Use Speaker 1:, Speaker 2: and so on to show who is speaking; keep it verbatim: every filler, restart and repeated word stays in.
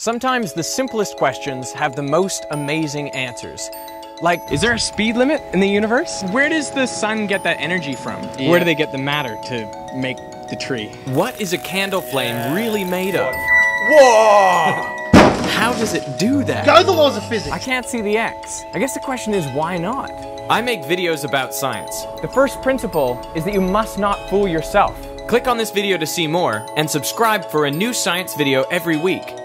Speaker 1: Sometimes the simplest questions have the most amazing answers. Like,
Speaker 2: is there a speed limit in the universe?
Speaker 3: Where does the sun get that energy from?
Speaker 2: Yeah.
Speaker 3: Where do they get the matter to make the tree?
Speaker 1: What is a candle flame really made of?
Speaker 4: Whoa!
Speaker 1: How does it do that?
Speaker 4: Go the laws of physics.
Speaker 1: I can't see the X. I guess the question is, why not? I make videos about science.
Speaker 5: The first principle is that you must not fool yourself.
Speaker 1: Click on this video to see more, and subscribe for a new science video every week.